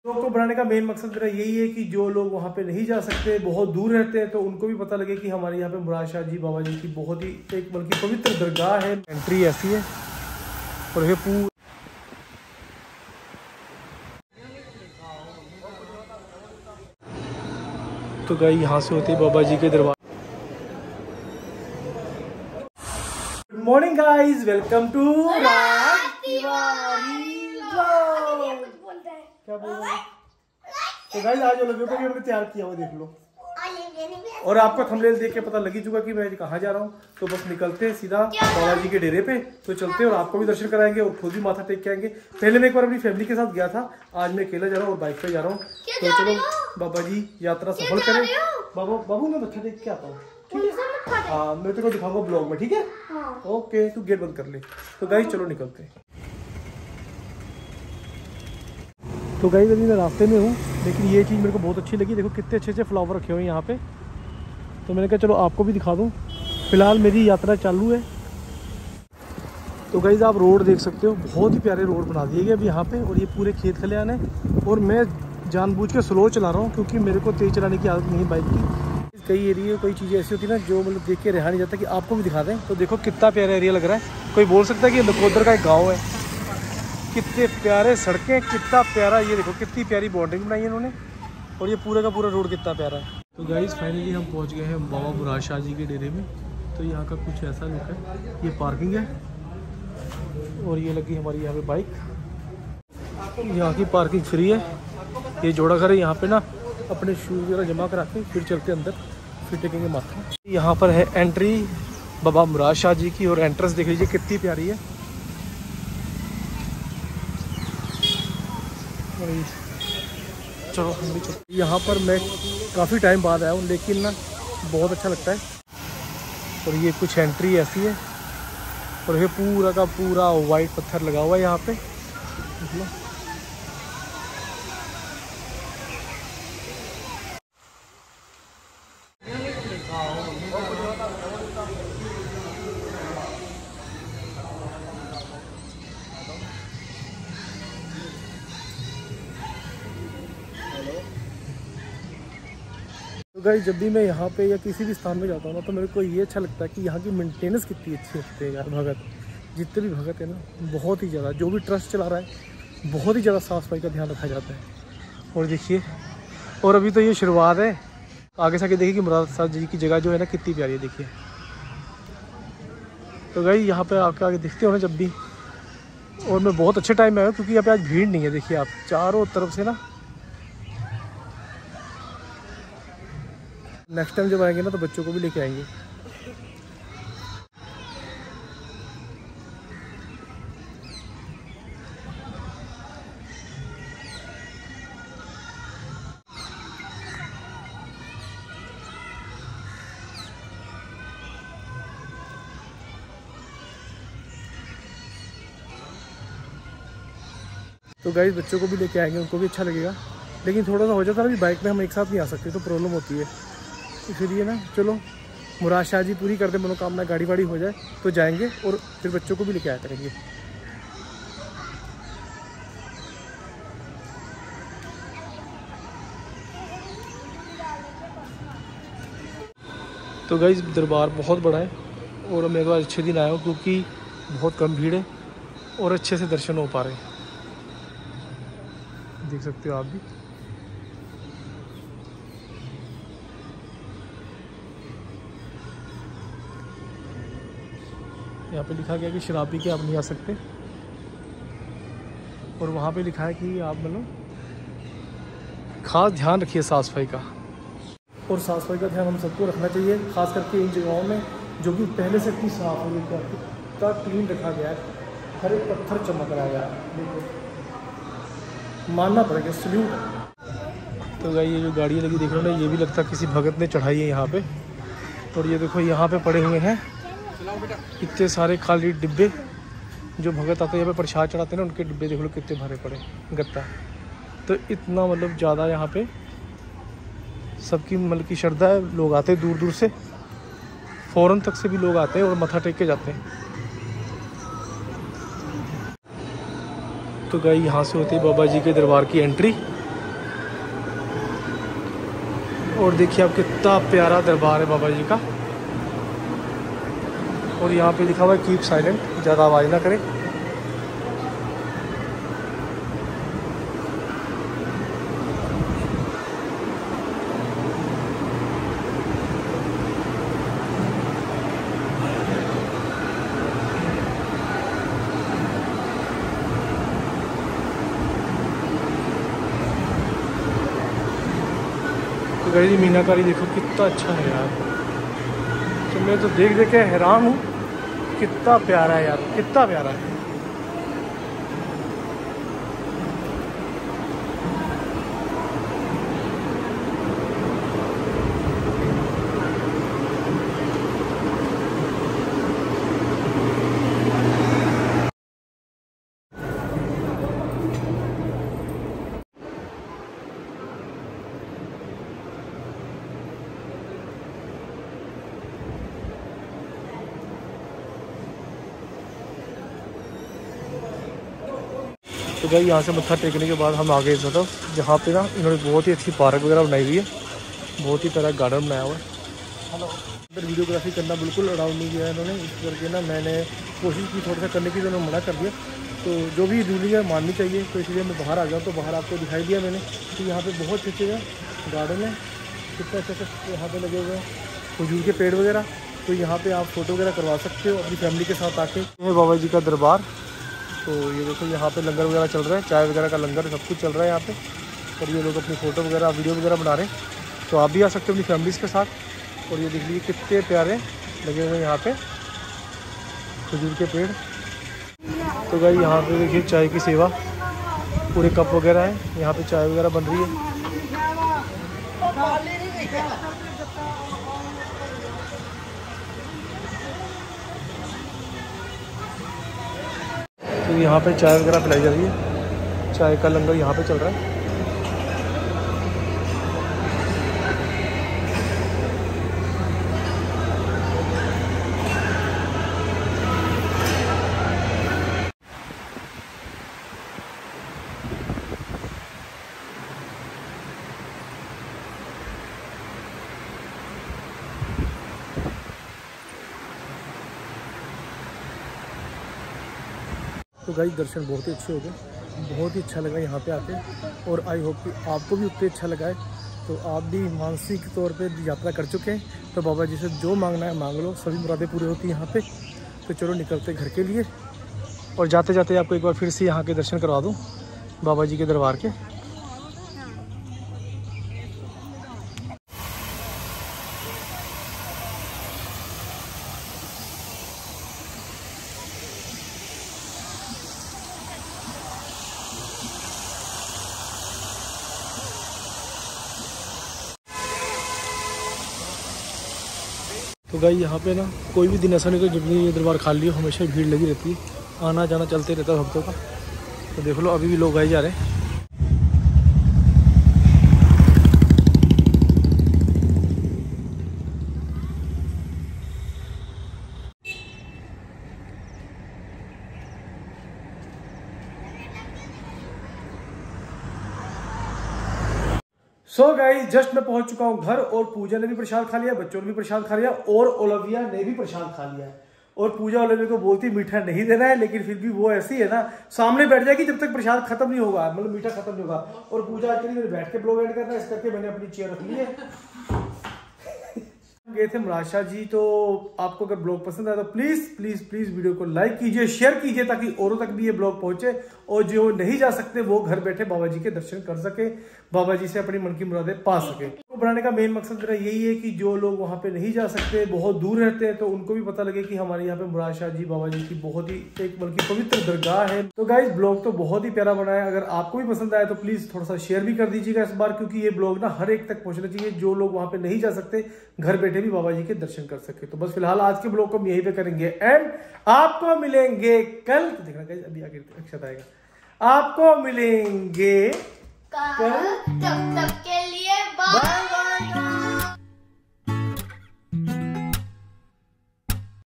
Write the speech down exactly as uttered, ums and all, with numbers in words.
Blog को बनाने का मेन मकसद मेरा यही है कि जो लोग वहाँ पे नहीं जा सकते, बहुत दूर रहते हैं, तो उनको भी पता लगे कि हमारे यहाँ पे मुराद शाह जी बाबा जी की बहुत ही एक बल्कि पवित्र दरगाह है। एंट्री ऐसी है और ये पूरा तो गई यहाँ से होती है बाबा जी के दरबार। Good morning guys, welcome to Raj Tiwari vlog. क्या बोल रहे हैं? तो गाइज आज लगे को भी हमने तैयार किया हुआ, देख लो। और आपको थंबनेल देख के पता लग ही चुका कि मैं कहाँ जा रहा हूँ। तो बस निकलते हैं सीधा बाबा जी के डेरे पे, तो चलते हैं और आपको भी दर्शन कराएंगे और खुद भी माथा टेक के आएंगे। पहले मैं एक बार अपनी फैमिली के साथ गया था, आज मैं अकेला जा रहा हूँ और बाइक पे जा रहा हूँ। तो चलो बाबा जी यात्रा सफल करें। बाबू बाबू मैं मत्था टेक के आता हूँ, ठीक है? हाँ मैं तेरे को दिखाऊंगा ब्लॉग में, ठीक है? ओके तू गेट बंद कर ले। तो गाइस चलो निकलते हैं। तो गाइस अभी मैं रास्ते में हूँ, लेकिन ये चीज़ मेरे को बहुत अच्छी लगी। देखो कितने अच्छे अच्छे फ्लावर रखे हुए हैं यहाँ पे। तो मैंने कहा चलो आपको भी दिखा दूँ। फिलहाल मेरी यात्रा चालू है। तो गाइस आप रोड देख सकते हो, बहुत ही प्यारे रोड बना दिए गए अभी यहाँ पे। और ये पूरे खेत खलियान है और मैं जानबूझ के स्लो चला रहा हूँ क्योंकि मेरे को तेज़ चलाने की आदत नहीं है बाइक की। कई एरिया कोई चीज़ें ऐसी होती है ना जो मतलब देख के रहा नहीं जाता कि आपको भी दिखा दें। तो देखो कितना प्यारा एरिया लग रहा है। कोई बोल सकता है कि ये नकोदर का एक गाँव है। कितने प्यारे सड़कें, कितना प्यारा, ये देखो कितनी प्यारी बाउंड्री बनाई है इन्होंने। और ये पूरा का पूरा रोड कितना प्यारा है। तो गाइस फाइनली हम पहुंच गए हैं बाबा मुराद शाह जी के डेरे में। तो यहाँ का कुछ ऐसा लुक है। ये पार्किंग है और ये लगी हमारी यहाँ पे बाइक। यहाँ की पार्किंग फ्री है। ये जोड़ा घर है, यहाँ पे ना अपने शूज़ वगैरह जमा करा के फिर चलते अंदर, फिर टेकेंगे माथा। यहाँ पर है एंट्री बाबा मुराद शाह जी की और एंट्रेंस देख लीजिए कितनी प्यारी है। चलो हम भी चलते। यहाँ पर मैं काफ़ी टाइम बाद आया हूँ, लेकिन ना बहुत अच्छा लगता है। और ये कुछ एंट्री ऐसी है और ये पूरा का पूरा वाइट पत्थर लगा हुआ है यहाँ पे। तो गाइस जब भी मैं यहाँ पे या किसी भी स्थान में जाता हूँ ना, तो मेरे को ये अच्छा लगता है कि यहाँ की मेंटेनेंस कितनी अच्छी रखते हैं यार भगत। जितने भी भगत है ना, बहुत ही ज़्यादा, जो भी ट्रस्ट चला रहा है बहुत ही ज़्यादा साफ़ सफाई का ध्यान रखा जाता है। और देखिए, और अभी तो ये शुरुआत है, आगे से आगे देखिए कि मुराद शाह जी की जगह जो है ना कितनी प्यारी है, देखिए। तो गाइस यहाँ पर आपके आगे दिखते हो ना जब भी। और मैं बहुत अच्छे टाइम में आया क्योंकि यहाँ पे आज भीड़ नहीं है। देखिए आप चारों तरफ से ना, नेक्स्ट टाइम जब आएंगे ना तो बच्चों को भी लेके आएंगे। तो गाइस बच्चों को भी लेके आएंगे, उनको भी अच्छा लगेगा। लेकिन थोड़ा सा हो जाता है ना कि बाइक में हम एक साथ नहीं आ सकते, तो प्रॉब्लम होती है। इसलिए ना चलो मुराद शाह जी पूरी कर दे मनोकामना, गाड़ी वाड़ी हो जाए तो जाएंगे और फिर बच्चों को भी लेके आया करेंगे। तो गाइस दरबार बहुत बड़ा है और मैं तो आज अच्छे दिन आया हूँ क्योंकि बहुत कम भीड़ है और अच्छे से दर्शन हो पा रहे हैं। देख सकते हो आप भी। यहाँ पे लिखा गया कि शराब पी के आप नहीं आ सकते। और वहाँ पे लिखा है कि आप मतलब खास ध्यान रखिए साफ़ सफाई का। और साफ़ सफाई का ध्यान हम सबको रखना चाहिए, ख़ास करके इन जगहों में जो कि पहले से इतनी साफ़ है। कितना क्लीन रखा गया है, हर एक पत्थर चमक रहा है यार, मानना पड़ेगा, सल्यूट है। तो गाइस ये जो गाड़ियाँ लगी देख रहे हो ना, ये भी लगता है किसी भगत ने चढ़ाई है यहाँ पे। और ये देखो यहाँ पे पड़े हुए हैं इतने सारे खाली डिब्बे। जो भगत आते हैं यहाँ पे प्रसाद चढ़ाते हैं ना, उनके डिब्बे देख लो कितने भरे पड़े गत्ता। तो इतना मतलब ज़्यादा यहाँ पे सबकी मतलब की श्रद्धा है। लोग आते हैं दूर दूर से, फ़ौरन तक से भी लोग आते हैं और मत्था टेक के जाते हैं। तो गाइस यहाँ से होती है बाबा जी के दरबार की एंट्री। और देखिए आप कितना प्यारा दरबार है बाबा जी का। और यहाँ पे लिखा हुआ है कीप साइलेंट, ज़्यादा आवाज़ ना करें। तो गाइस मीनाकारी देखो कितना अच्छा है यार। तो मैं तो देख देख के हैरान हूँ, कितना प्यारा है यार, कितना प्यारा है। तो भाई यहाँ से मत्था टेकने के बाद हम आ गए इस तरफ, जहाँ पे ना इन्होंने बहुत ही अच्छी पार्क वगैरह बनाई हुई है, बहुत ही तरह गार्डन बनाया हुआ है। हेलो, इधर वीडियोग्राफी करना बिल्कुल अलाउड नहीं किया है इन्होंने, इस करके ना मैंने कोशिश की थोड़ा सा करने की, तो उन्होंने मना कर दिया। तो जो भी रूलिंग है माननी चाहिए, तो इसलिए मैं बाहर आ गया। तो बाहर आपको दिखाई दिया मैंने कि यहाँ पर बहुत अच्छे गार्डन है, कितने अच्छे अच्छे यहाँ पर लगे हुए हैं खजूर के पेड़ वगैरह। तो यहाँ पर आप फ़ोटो वगैरह करवा सकते हो अपनी फैमिली के साथ आके। ये बाबा जी का दरबार। तो ये देखो यहाँ पे लंगर वगैरह चल रहा है, चाय वगैरह का लंगर सब कुछ चल रहा है यहाँ पे। और ये लोग अपनी फ़ोटो वगैरह वीडियो वगैरह बना रहे हैं, तो आप भी आ सकते हो अपनी फैमिलीज़ के साथ। और ये देख लीजिए कितने प्यारे लगे हुए हैं यहाँ पे खजूर के पेड़। तो भाई यहाँ पे देखिए चाय की सेवा, पूरे कप वगैरह है, यहाँ पे चाय वगैरह बन रही है। तो यहाँ पे चाय वगैरह पिलाई जा रही है, चाय का लंगर यहाँ पे चल रहा है। तो गाइस दर्शन बहुत ही अच्छे हो गए, बहुत ही अच्छा लगा यहाँ पे आके। और आई होप कि आपको भी उतने अच्छा लगा है। तो आप भी मानसिक तौर पे यात्रा कर चुके हैं, तो बाबा जी से जो मांगना है मांग लो, सभी मुरादें पूरी होती हैं यहाँ पे। तो चलो निकलते घर के लिए। और जाते जाते आपको एक बार फिर से यहाँ के दर्शन करवा दूँ बाबा जी के दरबार के। तो गाइस यहाँ पे ना कोई भी दिन ऐसा नहीं कि जब भी ये दरबार खाली हो, हमेशा भीड़ लगी रहती है, आना जाना चलते रहता है भक्तों का। तो देख लो अभी भी लोग आए जा रहे हैं। सो गाइस जस्ट मैं पहुंच चुका हूं घर, और पूजा ने भी प्रसाद खा लिया, बच्चों ने भी प्रसाद खा लिया, और ओलविया ने भी प्रसाद खा लिया है। और पूजा ओलविया को बोलती मीठा नहीं देना है, लेकिन फिर भी वो ऐसी है ना, सामने बैठ जाएगी जब तक प्रसाद खत्म नहीं होगा, मतलब मीठा खत्म नहीं होगा। और पूजा एक्चुअली मैंने बैठ के ब्लॉग एंड करना है, इस करके मैंने अपनी चेयर रख ली है। गए थे मुराद शाह जी। तो आपको अगर ब्लॉग पसंद आया तो प्लीज प्लीज प्लीज वीडियो को लाइक कीजिए, शेयर कीजिए, ताकि औरों तक भी ये ब्लॉग पहुंचे, और जो नहीं जा सकते वो घर बैठे बाबा जी के दर्शन कर सके, बाबा जी से अपनी मन की मुरादें पा सके। तो बनाने का मेन मकसद मेरा यही है कि जो लोग वहां पे नहीं जा सकते, बहुत दूर रहते हैं, तो उनको भी पता लगे कि हमारे यहाँ पे मुराद शाह जी बाबा जी की बहुत ही एक बल्कि पवित्र दरगाह है। तो गाइस ब्लॉग तो बहुत ही प्यारा बनाया, अगर आपको भी पसंद आया तो प्लीज थोड़ा सा शेयर भी कर दीजिएगा इस बार, क्योंकि ये ब्लॉग ना हर एक तक पहुंचना चाहिए, जो लोग वहां पे नहीं जा सकते घर बैठे भी बाबा जी के दर्शन कर सके। तो बस फिलहाल आज के ब्लॉग को हम यहीं पे करेंगे एंड आपको मिलेंगे कल। तो देखना गाइस अभी आगे अक्षत आएगा, आपको मिलेंगे कल। तब तक के लिए बाय।